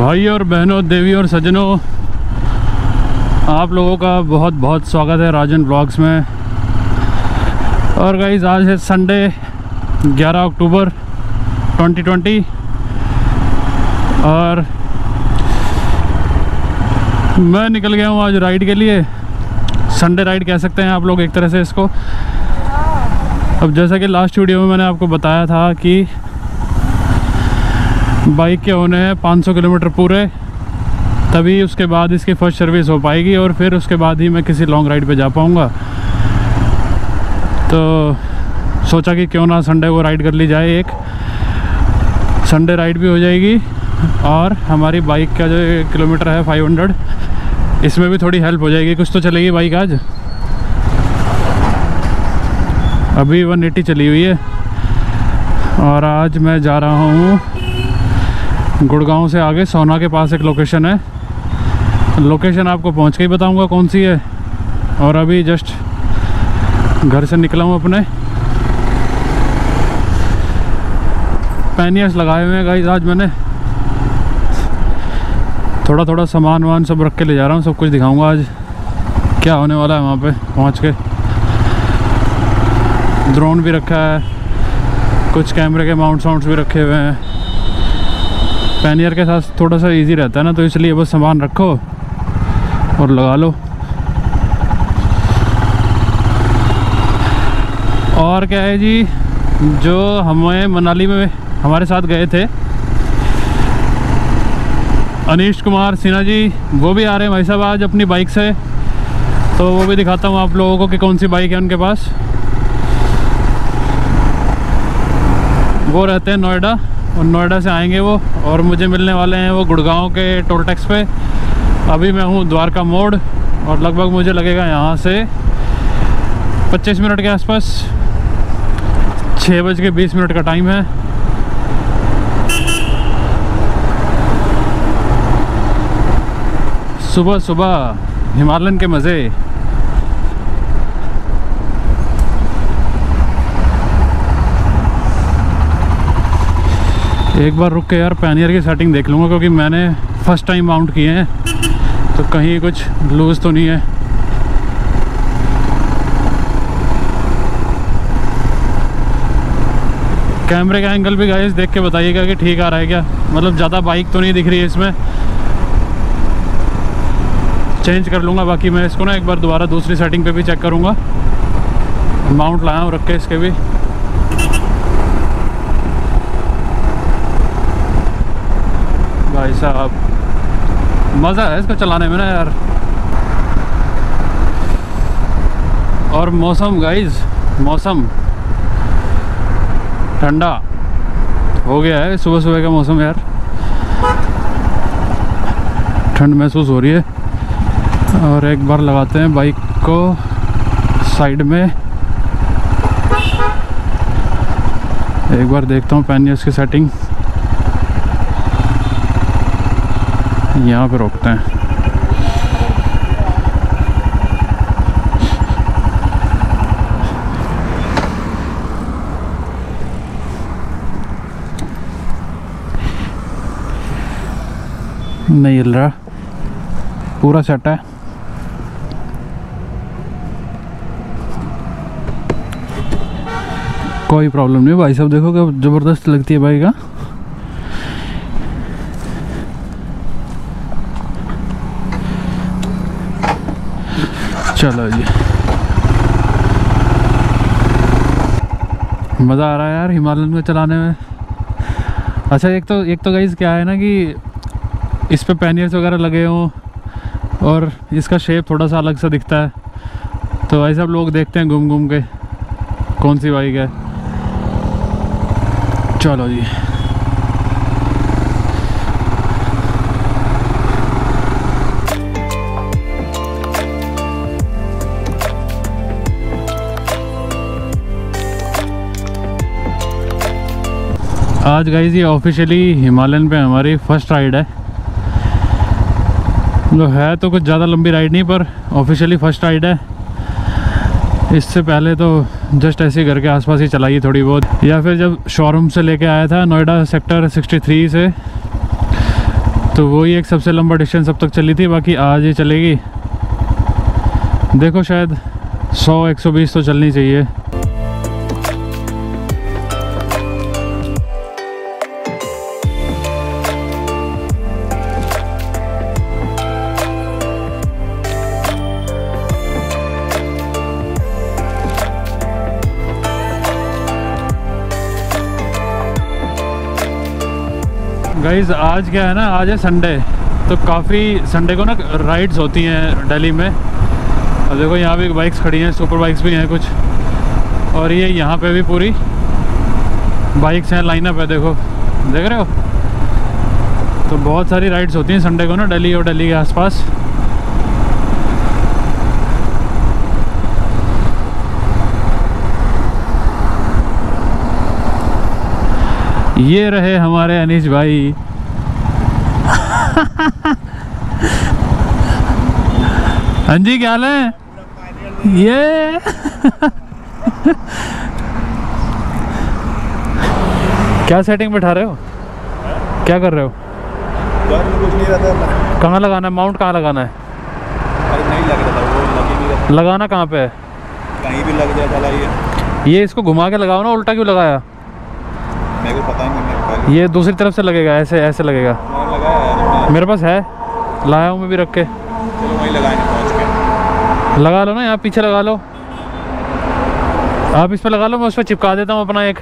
भाई और बहनों, देवी और सज्जनों, आप लोगों का बहुत बहुत स्वागत है राजन ब्लॉग्स में। और गाइस, आज है संडे 11 अक्टूबर 2020 और मैं निकल गया हूँ आज राइड के लिए। संडे राइड कह सकते हैं आप लोग एक तरह से इसको। अब जैसा कि लास्ट वीडियो में मैंने आपको बताया था कि बाइक के होने हैं 500 किलोमीटर पूरे, तभी उसके बाद इसकी फर्स्ट सर्विस हो पाएगी और फिर उसके बाद ही मैं किसी लॉन्ग राइड पे जा पाऊँगा। तो सोचा कि क्यों ना संडे को राइड कर ली जाए। एक संडे राइड भी हो जाएगी और हमारी बाइक का जो किलोमीटर है 500, इसमें भी थोड़ी हेल्प हो जाएगी। कुछ तो चलेगी बाइक आज। अभी 180 चली हुई है और आज मैं जा रहा हूँ गुड़गांव से आगे सोना के पास। एक लोकेशन है, लोकेशन आपको पहुँच के ही बताऊँगा कौन सी है। और अभी जस्ट घर से निकला हूँ अपने। पैनियर्स लगाए हुए हैं गाइस। आज मैंने थोड़ा थोड़ा सामान वामान सब रख के ले जा रहा हूँ। सब कुछ दिखाऊंगा आज क्या होने वाला है वहाँ पे पहुँच के। ड्रोन भी रखा है, कुछ कैमरे के माउंट्स भी रखे हुए हैं। पैनियर के साथ थोड़ा सा इजी रहता है ना, तो इसलिए बस सामान रखो और लगा लो। और क्या है जी, जो हमें मनाली में हमारे साथ गए थे अनीश कुमार सिन्हा जी, वो भी आ रहे हैं भाई साहब आज अपनी बाइक से। तो वो भी दिखाता हूँ आप लोगों को कि कौन सी बाइक है उनके पास। वो रहते हैं नोएडा और नोएडा से आएंगे वो, और मुझे मिलने वाले हैं वो गुड़गांव के टोल टैक्स पे। अभी मैं हूँ द्वारका मोड़ और लगभग मुझे लगेगा यहाँ से 25 मिनट के आसपास। 6:20 का टाइम है। सुबह सुबह हिमालयन के मज़े। एक बार रुक के यार पैनियर की सेटिंग देख लूँगा, क्योंकि मैंने फर्स्ट टाइम माउंट किए हैं, तो कहीं कुछ लूज़ तो नहीं है। कैमरे का एंगल भी गाइस देख के बताइएगा कि ठीक आ रहा है क्या। मतलब ज़्यादा बाइक तो नहीं दिख रही है इसमें। चेंज कर लूँगा बाकी मैं इसको ना एक बार दोबारा दूसरी सेटिंग पे भी चेक करूँगा। माउंट लाया हूँ रख के इसके भी। भाई साहब मज़ा है इसको चलाने में ना यार। और मौसम गाइस, मौसम ठंडा हो गया है। सुबह सुबह का मौसम यार, ठंड महसूस हो रही है। और एक बार लगाते हैं बाइक को साइड में। एक बार देखता हूँ पैनियर्स की सेटिंग। यहाँ पे रोकते हैं। नहीं हिल रहा, पूरा सेट है। कोई प्रॉब्लम नहीं भाई साहब। देखो क्या ज़बरदस्त लगती है बाइक। का चलो जी, मज़ा आ रहा है यार हिमालयन में चलाने में। अच्छा, एक तो गाइस क्या है ना कि इस पे पैनियर्स वगैरह लगे हों और इसका शेप थोड़ा सा अलग सा दिखता है, तो भाई सब लोग देखते हैं घूम घूम के कौन सी बाइक है। चलो जी, आज गाइस ये ऑफिशियली हिमालयन पे हमारी फर्स्ट राइड है। जो है तो कुछ ज़्यादा लंबी राइड नहीं, पर ऑफिशियली फर्स्ट राइड है। इससे पहले तो जस्ट ऐसे घर के आसपास ही चलाई थोड़ी बहुत, या फिर जब शोरूम से लेके आया था नोएडा सेक्टर 63 से, तो वही एक सबसे लंबा डिस्टेंस अब तक चली थी, बाकी आज ये चलेगी। देखो शायद 100-120 तो चलनी चाहिए। गाइज आज क्या है ना, आज है संडे, तो काफ़ी संडे को ना राइड्स होती हैं दिल्ली में। और देखो यहाँ भी बाइक्स खड़ी हैं, सुपर बाइक्स भी हैं कुछ, और ये यहाँ पे भी पूरी बाइक्स हैं, लाइनअप है, देखो देख रहे हो। तो बहुत सारी राइड्स होती हैं संडे को ना दिल्ली और दिल्ली के आसपास। ये रहे हमारे अनीश भाई। हाँ जी, क्या हाल है? ये क्या सेटिंग बैठा रहे हो? क्या कर रहे हो? कुछ नहीं रहता। कहाँ लगाना है? माउंट कहाँ लगाना है? अरे नहीं लग रहा था, वो लग ही नहीं रहा। लगाना कहाँ पे है? कहीं भी लग जाता है। ये इसको घुमा के लगाओ ना, उल्टा क्यों लगाया? मेरे को पता ही नहीं। ये दूसरी तरफ से लगेगा, ऐसे ऐसे लगेगा। मैंने लगाया मेरे पास है, लाया हूँ मैं भी रख के। चलो वहीं लगाएंगे पहुँच के। लगा लो ना, यहाँ पीछे लगा लो। आप इस पे लगा लो, मैं उस पर चिपका देता हूँ अपना एक।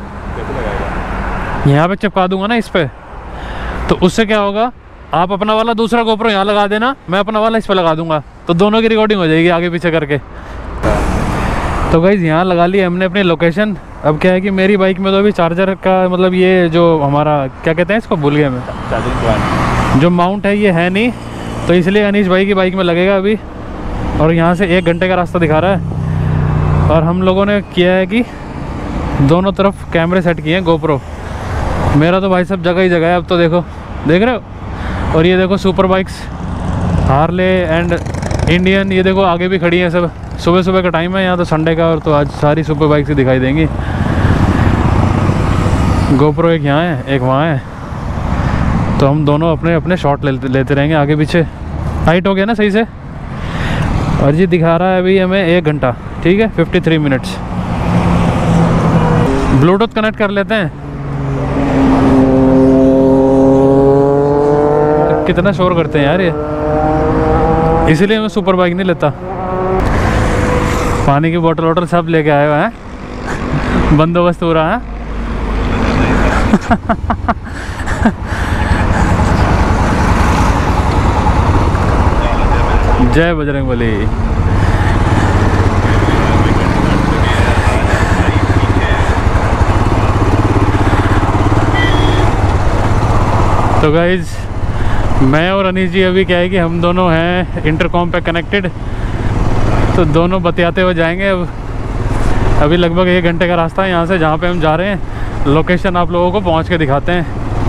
यहाँ पे चिपका दूंगा ना इस पे, तो उससे क्या होगा, आप अपना वाला दूसरा गोप्रो यहाँ लगा देना, मैं अपना वाला इस पे लगा दूंगा, तो दोनों की रिकॉर्डिंग हो जाएगी आगे पीछे करके। तो गाइस यहाँ लगा ली हमने अपनी लोकेशन। अब क्या है कि मेरी बाइक में तो अभी चार्जर का, मतलब ये जो हमारा क्या कहते हैं इसको, भूल गया मैं, चार्जिंग पॉइंट जो माउंट है ये है नहीं, तो इसलिए अनीश भाई की बाइक में लगेगा अभी। और यहाँ से 1 घंटे का रास्ता दिखा रहा है। और हम लोगों ने किया है कि दोनों तरफ कैमरे सेट किए हैं गोप्रो। मेरा तो भाई सब जगह ही जगह है अब तो, देखो देख रहे हो। और ये देखो super bikes, Harley and Indian, ये देखो आगे भी खड़ी हैं सब। सुबह सुबह का टाइम है यहाँ, तो संडे का, और तो आज सारी सुपर बाइक्स ही दिखाई देंगी। गोप्रो एक यहाँ है, एक वहाँ है, तो हम दोनों अपने अपने शॉट लेते रहेंगे आगे पीछे। हाइट हो गया ना सही से। और ये दिखा रहा है अभी हमें 1 घंटा, ठीक है, 53 मिनट्स। ब्लूटूथ कनेक्ट कर लेते हैं। कितना शोर करते हैं यार ये, इसीलिए मैं सुपर बाइक नहीं लेता। पानी की बोतल वोटल सब लेके आए हुए हैं, बंदोबस्त हो रहा है। जय बजरंगबली। तो गाइज मैं और अनीश जी अभी क्या है कि हम दोनों हैं इंटरकॉम पे कनेक्टेड, तो दोनों बतियाते हुए जाएंगे। अब अभी लगभग 1 घंटे का रास्ता है यहाँ से, जहाँ पे हम जा रहे हैं। लोकेशन आप लोगों को पहुँच के दिखाते हैं।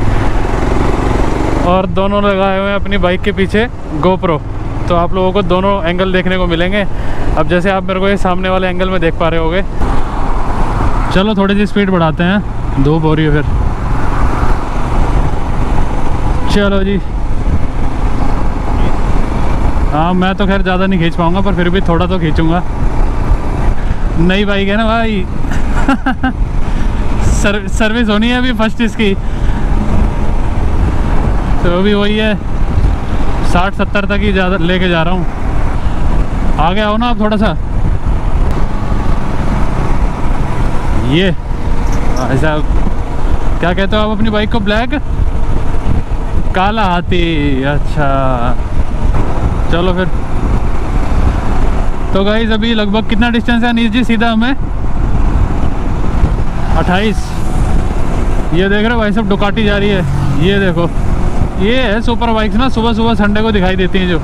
और दोनों लगाए हुए हैं अपनी बाइक के पीछे गोप्रो, तो आप लोगों को दोनों एंगल देखने को मिलेंगे। अब जैसे आप मेरे को ये सामने वाले एंगल में देख पा रहे होगे। चलो थोड़ी सी स्पीड बढ़ाते हैं, धूप हो रही है फिर। चलो जी। हाँ मैं तो खैर ज़्यादा नहीं खींच पाऊँगा, पर फिर भी थोड़ा तो खींचूँगा। नई बाइक है ना भाई। सर्विस होनी है अभी फर्स्ट इसकी, तो अभी वही है 60-70 तक ही ज़्यादा लेके जा रहा हूँ। आगे आओ ना आप थोड़ा सा। ये ऐसा क्या कहते हो आप अपनी बाइक को? ब्लैक काला हाथी, अच्छा चलो फिर। तो गाइस अभी लगभग कितना डिस्टेंस है अनीश जी सीधा हमें? 28। ये देख रहे हो भाई सब डुकाटी जा रही है। ये देखो, ये है सुपर बाइक्स ना, सुबह सुबह संडे को दिखाई देती हैं जो।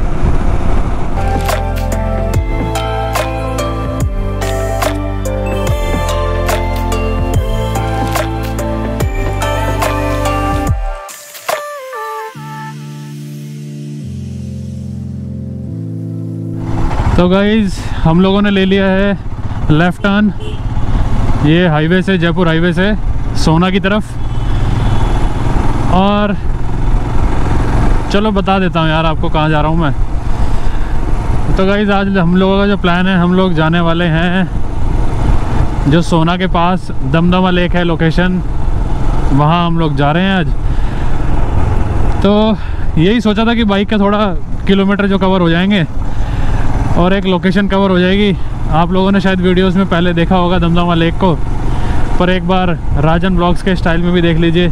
तो गाइज हम लोगों ने ले लिया है लेफ़्ट टर्न, ये हाईवे से, जयपुर हाईवे से सोना की तरफ। और चलो बता देता हूँ यार आपको कहाँ जा रहा हूँ मैं। तो गाइस आज हम लोगों का जो प्लान है, हम लोग जाने वाले हैं जो सोना के पास दमदमा लेक है लोकेशन, वहाँ हम लोग जा रहे हैं आज। तो यही सोचा था कि बाइक का थोड़ा किलोमीटर जो कवर हो जाएंगे और एक लोकेशन कवर हो जाएगी। आप लोगों ने शायद वीडियोस में पहले देखा होगा दमदमा लेक को, पर एक बार राजन ब्लॉग्स के स्टाइल में भी देख लीजिए।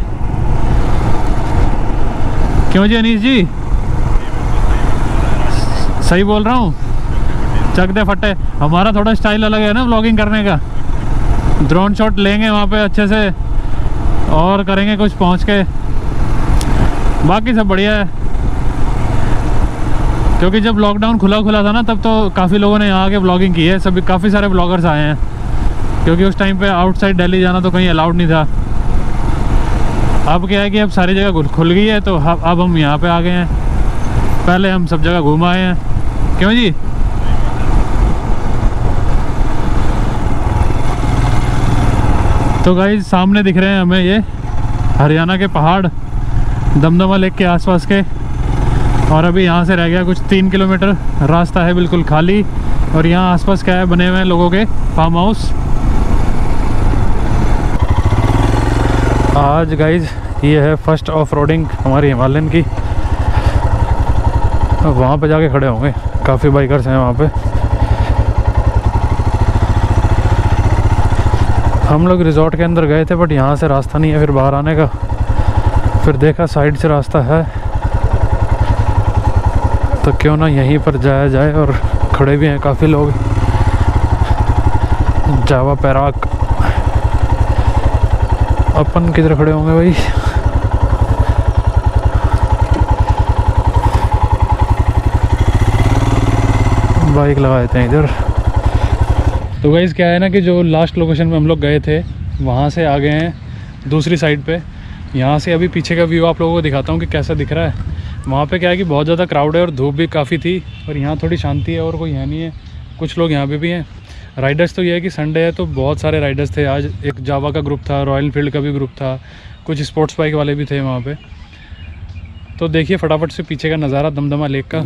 क्यों जी अनीश जी, सही बोल रहा हूँ? चक दे फटे। हमारा थोड़ा स्टाइल अलग है ना व्लॉगिंग करने का। ड्रोन शॉट लेंगे वहाँ पे अच्छे से और करेंगे कुछ पहुँच के, बाकी सब बढ़िया है। क्योंकि जब लॉकडाउन खुला था ना, तब तो काफ़ी लोगों ने यहाँ आके ब्लॉगिंग की है, सभी काफ़ी सारे ब्लॉगर्स आए हैं। क्योंकि उस टाइम पे आउटसाइड दिल्ली जाना तो कहीं अलाउड नहीं था। अब क्या है कि अब सारी जगह खुल गई है, तो अब हम यहाँ पे आ गए हैं। पहले हम सब जगह घूम आए हैं। क्यों जी? तो गाइस सामने दिख रहे हैं हमें ये हरियाणा के पहाड़ दमदमा लेक के आसपास के। और अभी यहाँ से रह गया कुछ 3 किलोमीटर, रास्ता है बिल्कुल खाली। और यहाँ आसपास क्या है, बने हुए हैं लोगों के फार्म हाउस। आज गाइज ये है फर्स्ट ऑफ रोडिंग हमारी हिमालयन की। अब वहाँ पे जाके खड़े होंगे, काफ़ी बाइकर्स हैं वहाँ पे। हम लोग रिजॉर्ट के अंदर गए थे, बट यहाँ से रास्ता नहीं है फिर बाहर आने का। फिर देखा साइड से रास्ता है, तो क्यों ना यहीं पर जाया जाए। और खड़े भी हैं काफ़ी लोग। जावा पैराक। अपन किधर खड़े होंगे भाई? बाइक लगा देते हैं इधर। तो गाइस क्या है ना कि जो लास्ट लोकेशन में हम लोग गए थे, वहाँ से आ गए हैं दूसरी साइड पे। यहाँ से अभी पीछे का व्यू आप लोगों को दिखाता हूँ कि कैसा दिख रहा है। वहाँ पे क्या है कि बहुत ज़्यादा क्राउड है और धूप भी काफ़ी थी। और यहाँ थोड़ी शांति है और कोई है नहीं है। कुछ लोग यहाँ पे भी हैं। राइडर्स तो ये है कि संडे है तो बहुत सारे राइडर्स थे आज। एक जावा का ग्रुप था, रॉयल एनफील्ड का भी ग्रुप था, कुछ स्पोर्ट्स बाइक वाले भी थे वहाँ पे। तो देखिए फटाफट से पीछे का नज़ारा दमदमा लेक का।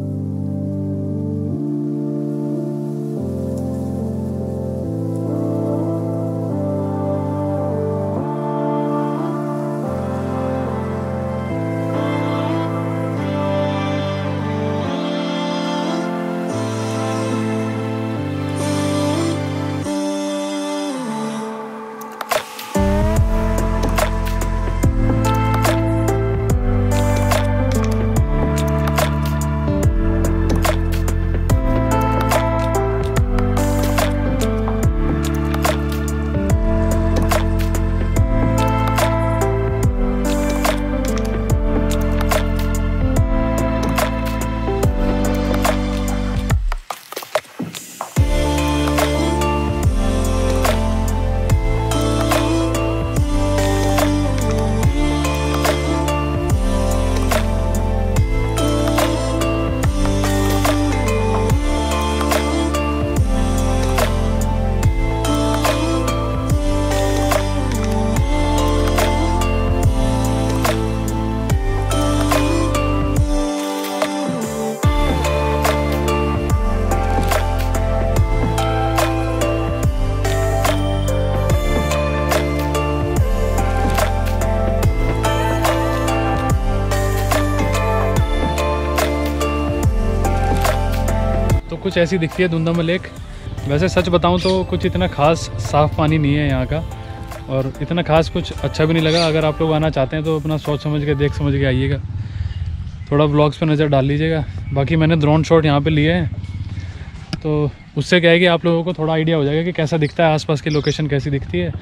कुछ ऐसी दिखती है दमदमा लेक। वैसे सच बताऊं तो कुछ इतना खास साफ़ पानी नहीं है यहाँ का, और इतना खास कुछ अच्छा भी नहीं लगा। अगर आप लोग आना चाहते हैं तो अपना सोच समझ के देख समझ के आइएगा, थोड़ा व्लॉग्स पे नज़र डाल लीजिएगा। बाकी मैंने ड्रोन शॉट यहाँ पे लिए हैं, तो उससे क्या है कि आप लोगों को थोड़ा आइडिया हो जाएगा कि कैसा दिखता है, आसपास की लोकेशन कैसी दिखती है।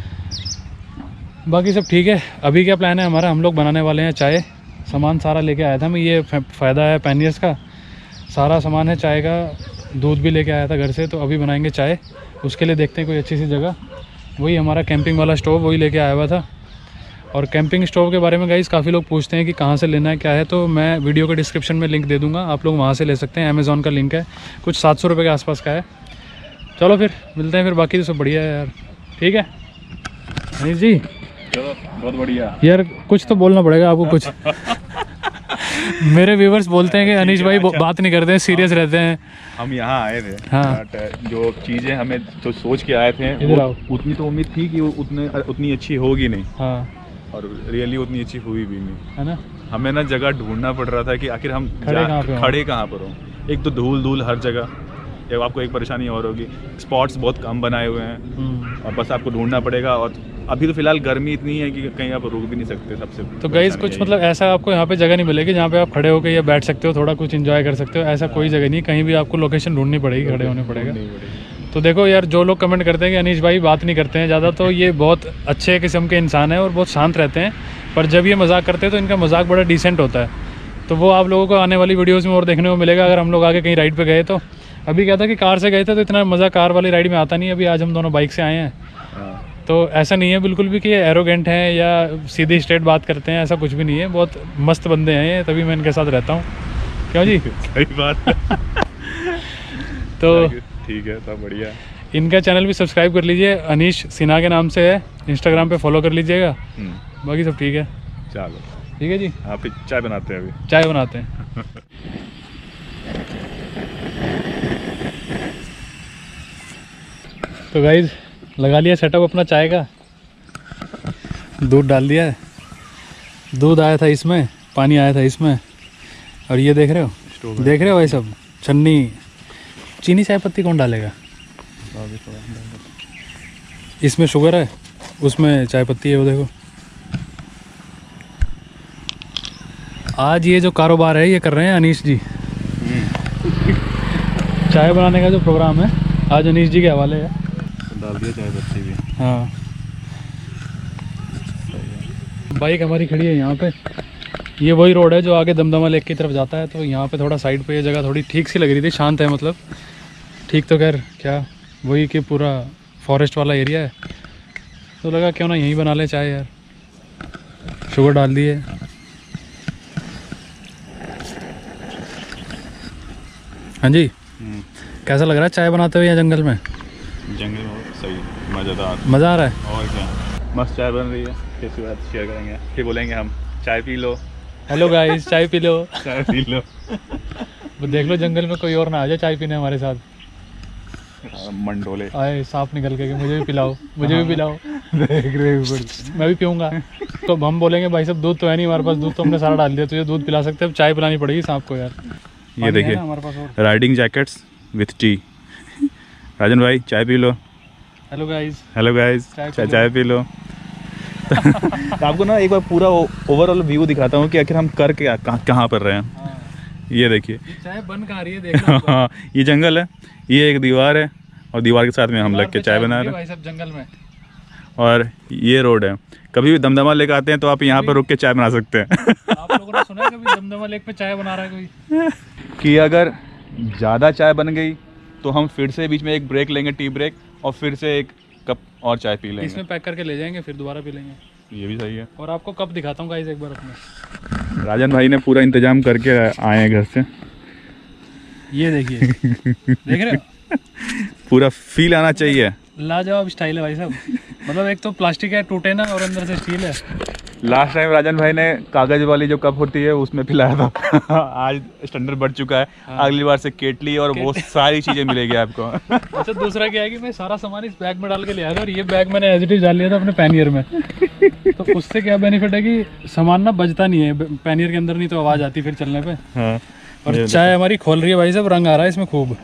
बाकी सब ठीक है। अभी क्या प्लान है हमारा, हम लोग बनाने वाले हैं चाय। सामान सारा लेके आया था मैं, ये फ़ायदा है पैनियर्स का, सारा सामान है चाय का। दूध भी लेके आया था घर से, तो अभी बनाएंगे चाय। उसके लिए देखते हैं कोई अच्छी सी जगह। वही हमारा कैंपिंग वाला स्टोव, वही लेके आया हुआ था। और कैंपिंग स्टोव के बारे में गाइस काफ़ी लोग पूछते हैं कि कहाँ से लेना है क्या है, तो मैं वीडियो के डिस्क्रिप्शन में लिंक दे दूँगा, आप लोग वहाँ से ले सकते हैं। अमेज़ॉन का लिंक है, कुछ 700 रुपये के आसपास का है। चलो फिर मिलते हैं, फिर बाकी तो सब बढ़िया है यार। ठीक है अनिश जी, चलो बहुत बढ़िया यार। कुछ तो बोलना पड़ेगा आपको कुछ। मेरे व्यूवर्स बोलते हैं कि अनीश भाई बात नहीं करते हैं, सीरियस रहते हैं। हम यहाँ आए थे, हाँ। जो चीज़ें हमें जो सोच के आए थे उतनी तो उम्मीद थी कि वो उतनी अच्छी होगी नहीं। हाँ। और रियली उतनी अच्छी हुई भी नहीं, है ना। हमें ना जगह ढूंढना पड़ रहा था कि आखिर हम खड़े कहाँ पर हो। एक तो धूल हर जगह, या आपको एक परेशानी और होगी, स्पॉट्स बहुत कम बनाए हुए हैं और बस आपको ढूंढना पड़ेगा। और अभी तो फिलहाल गर्मी इतनी है कि कहीं आप रुक भी नहीं सकते सबसे। तो गाइस कुछ मतलब ऐसा आपको यहाँ पे जगह नहीं मिलेगी जहाँ पे आप खड़े होकर या बैठ सकते हो, थोड़ा कुछ एंजॉय कर सकते हो, ऐसा कोई जगह नहीं। कहीं भी आपको लोकेशन ढूंढनी पड़ेगी, खड़े होने पड़ेगा। तो देखो यार, जो लोग कमेंट करते हैं कि अनीश भाई बात नहीं करते हैं ज़्यादा, तो ये बहुत अच्छे किस्म के इंसान है और बहुत शांत रहते हैं। पर जब ये मजाक करते हैं तो इनका मजाक बड़ा डिसेंट होता है। तो वो आप लोगों को आने वाली वीडियोज़ में और देखने को मिलेगा। अगर हम लोग आगे कहीं राइड पर गए तो अभी क्या था कि कार से गए थे तो इतना मज़ा कार वाली राइड में आता नहीं। अभी आज हम दोनों बाइक से आए हैं, तो ऐसा नहीं है बिल्कुल भी कि ये एरोगेंट हैं या सीधी स्ट्रेट बात करते हैं, ऐसा कुछ भी नहीं है। बहुत मस्त बंदे हैं ये, तभी मैं इनके साथ रहता हूँ। क्यों जी? सही बात। तो ठीक है, सब बढ़िया। इनका चैनल भी सब्सक्राइब कर लीजिए, अनीश सिन्हा के नाम से है। इंस्टाग्राम पे फॉलो कर लीजिएगा। बाकी सब ठीक है। चलो ठीक है जी। आप चाय बनाते हैं? अभी चाय बनाते हैं। तो गाइज लगा लिया सेटअप अपना चाय का, दूध डाल दिया है, दूध आया था इसमें, पानी आया था इसमें, और ये देख रहे हो भाई सब छन्नी। चीनी चाय पत्ती कौन डालेगा? इसमें शुगर है, उसमें चाय पत्ती है, वो देखो। आज ये जो कारोबार है ये कर रहे हैं अनीश जी। चाय बनाने का जो प्रोग्राम है आज अनीश जी के हवाले है। डाल दिया चाय पत्ती भी। हाँ, बाइक हमारी खड़ी है यहाँ पे। ये वही रोड है जो आगे दमदमा लेक की तरफ जाता है। तो यहाँ पे थोड़ा साइड पे ये जगह थोड़ी ठीक सी लग रही थी, शांत है मतलब। ठीक तो खैर क्या, वही कि पूरा फॉरेस्ट वाला एरिया है, तो लगा क्यों ना यहीं बना ले चाय यार। शुगर डाल दिए। हाँ जी, कैसा लग रहा है चाय बनाते हुए यहाँ जंगल में? जंगल में सही, मज़ेदार, मज़ा आ रहा है। और क्या, मस्त चाय बन रही है। कैसी बात शेयर करेंगे, फिर बोलेंगे हम चाय पी लो। हेलो गाइस, चाय पी लो। चाय पी लो। वो देख लो जंगल में कोई और ना आ जाए चाय पीने हमारे साथ। मंडोले आए सांप निकल के, मुझे भी पिलाओ, मुझे भी पिलाओ। देख रहे हो, मैं भी पीऊँगा। तो हम बोलेंगे भाई सब दूध तो है नहीं हमारे पास, दूध तो हमने सारा डाल दिया, तुझे दूध पिला सकते हैं, अब चाय पिलानी पड़ेगी सांप को यार। ये देखिए, riding jackets with tea. Rajan भाई चाय पी लो। हेलो गाइस, हेलो गाइस, चाय पी लो। तो आपको ना एक बार पूरा ओवरऑल व्यू दिखाता हूँ कि आखिर हम कर के कहाँ पर रहे हैं। हाँ। ये देखिए, चाय बन कहाँ रही है देख लो। हाँ, ये जंगल है, ये एक दीवार है, और दीवार के साथ में हम लग के चाय बना रहे हैं भाई सब जंगल में। और ये रोड है। कभी भी दमदमा लेक आते हैं तो आप यहाँ पर रुक के चाय बना सकते हैं। आप लोगों ने सुना है कभी दमदमा लेक पे चाय बना रहा है कोई? कि अगर ज़्यादा चाय बन गई तो हम फिर से बीच में एक ब्रेक लेंगे, टी ब्रेक, और फिर से एक कप और चाय पी लेंगे। इसमें पैक करके ले जाएंगे, फिर दोबारा पी लेंगे। ये भी सही है। और आपको कप दिखाता हूँ गाइस एक बार अपने। राजन भाई ने पूरा इंतजाम करके आए हैं घर से। ये देखिए, देख रहे हो, पूरा फील आना चाहिए। लाजवाब स्टाइल है भाई साहब। मतलब एक तो प्लास्टिक है, टूटे ना, और अंदर से स्टील है। लास्ट टाइम राजन भाई ने कागज वाली जो कप होती है उसमें पिलाया था। आज स्टैंडर्ड बढ़ चुका है। हाँ। अगली बार से केटली और वो सारी चीजें मिलेगी आपको। अच्छा, दूसरा क्या है कि मैं सारा सामान इस बैग में डाल के ले आया था, और ये बैग मैंने एज इट इज डाल लिया था अपने पैनियर में। तो उससे क्या बेनिफिट है कि सामान ना बजता नहीं है पैनियर के अंदर, नहीं तो आवाज आती फिर चलने पे। हाँ। और चाय हमारी खोल रही है भाई साहब, रंग आ रहा है इसमें खूब।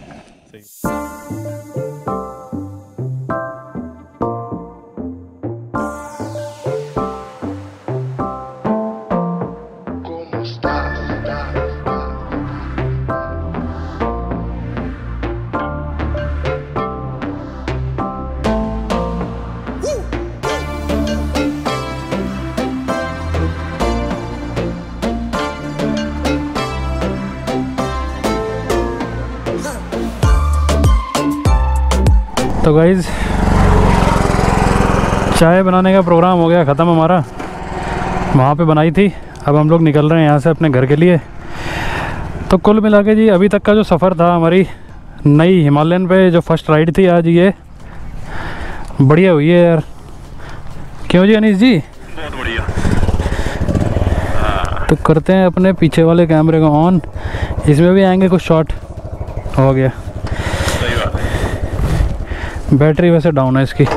तो गाइज़ चाय बनाने का प्रोग्राम हो गया ख़त्म हमारा, वहाँ पे बनाई थी। अब हम लोग निकल रहे हैं यहाँ से अपने घर के लिए। तो कुल मिला के जी अभी तक का जो सफ़र था हमारी नई हिमालयन पे जो फर्स्ट राइड थी आज, ये बढ़िया हुई है यार। क्यों जी अनीश जी? बहुत बढ़िया। तो करते हैं अपने पीछे वाले कैमरे को ऑन, इसमें भी आएंगे कुछ शॉट। हो गया, सही बात है। बैटरी वैसे डाउन है इसकी।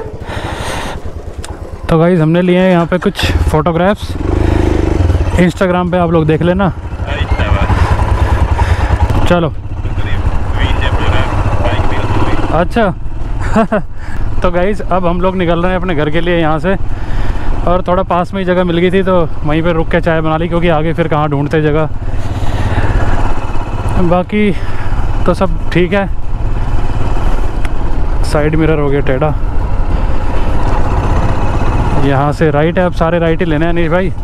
तो गाइस हमने लिए हैं यहाँ पे कुछ फ़ोटोग्राफ्स, इंस्टाग्राम पे आप लोग देख लेना। चलो अच्छा तो गाइस अब हम लोग निकल रहे हैं अपने घर के लिए यहाँ से, और थोड़ा पास में ही जगह मिल गई थी तो वहीं पे रुक के चाय बना ली, क्योंकि आगे फिर कहाँ ढूंढते जगह। बाकी तो सब ठीक है। साइड मिरर हो गया टेढ़ा, यहाँ से राइट है, अब सारे राइट ही लेने हैं अनीश भाई।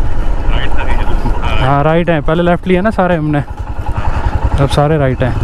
हाँ राइट है, पहले लेफ़्ट लिया ना सारे हमने, अब सारे राइट हैं।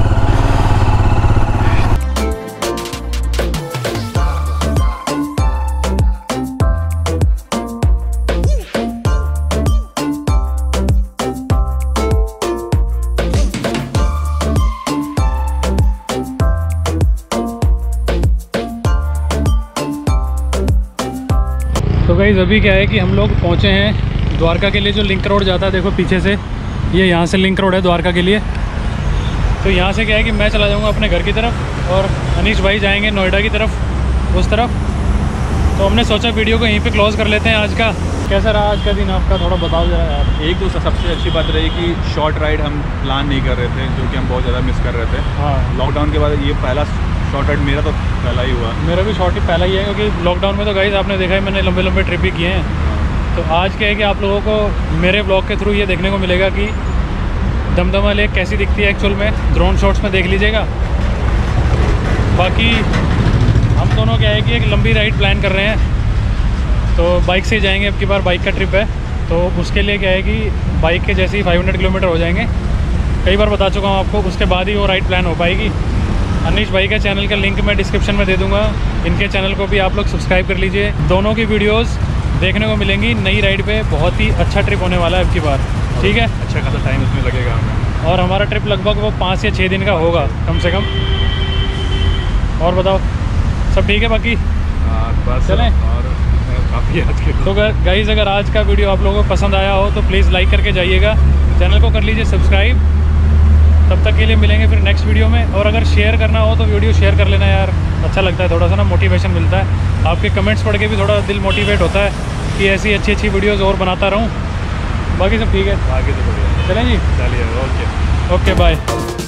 तो गाइस अभी क्या है कि हम लोग पहुँचे हैं द्वारका के लिए। जो लिंक रोड जाता है देखो पीछे से, ये यहाँ से लिंक रोड है द्वारका के लिए। तो यहाँ से क्या है कि मैं चला जाऊँगा अपने घर की तरफ और अनीश भाई जाएंगे नोएडा की तरफ, उस तरफ। तो हमने सोचा वीडियो को यहीं पे क्लोज़ कर लेते हैं आज का। कैसा रहा आज का दिन आपका, थोड़ा बताओ जरा यार। एक तो सबसे अच्छी बात रही कि शॉर्ट राइड हम प्लान नहीं कर रहे थे, जो कि हम बहुत ज़्यादा मिस कर रहे थे। हाँ, लॉकडाउन के बाद ये पहला शॉर्ट राइड मेरा तो पहला ही हुआ। मेरा भी शॉर्ट ही पहला ही है, क्योंकि लॉकडाउन में तो गाइस आपने देखा है मैंने लंबे लंबे ट्रिप भी किए हैं। तो आज क्या है कि आप लोगों को मेरे ब्लॉग के थ्रू ये देखने को मिलेगा कि दमदमा लेक कैसी दिखती है एक्चुअल में। ड्रोन शॉट्स में देख लीजिएगा। बाकी हम दोनों क्या है कि एक लंबी राइड प्लान कर रहे हैं, तो बाइक से ही जाएंगे। अब की बार बाइक का ट्रिप है, तो उसके लिए क्या है कि बाइक के जैसे ही 500 किलोमीटर हो जाएंगे। कई बार बता चुका हूँ आपको, उसके बाद ही वो राइड प्लान हो पाएगी। अनीश भाई के चैनल का लिंक मैं डिस्क्रिप्शन में दे दूँगा, इनके चैनल को भी आप लोग सब्सक्राइब कर लीजिए। दोनों की वीडियोज़ देखने को मिलेंगी नई राइड पे। बहुत ही अच्छा ट्रिप होने वाला है अब की बार, ठीक है। अच्छा खासा टाइम उसमें लगेगा हमें, और हमारा ट्रिप लगभग वो 5 या 6 दिन का होगा कम से कम। और बताओ सब ठीक है बाकी? बस चलें और काफ़ी आज के तो गाइस अगर आज का वीडियो आप लोगों को पसंद आया हो तो प्लीज़ लाइक करके जाइएगा, चैनल को कर लीजिए सब्सक्राइब। तब तक के लिए मिलेंगे फिर नेक्स्ट वीडियो में। और अगर शेयर करना हो तो वीडियो शेयर कर लेना यार, अच्छा लगता है, थोड़ा सा ना मोटिवेशन मिलता है। आपके कमेंट्स पढ़ के भी थोड़ा दिल मोटिवेट होता है कि ऐसी अच्छी अच्छी वीडियोज़ और बनाता रहूँ। बाकी सब ठीक है, आगे तो बढ़िया। चलें जी, चलिए, ओके ओके बाय।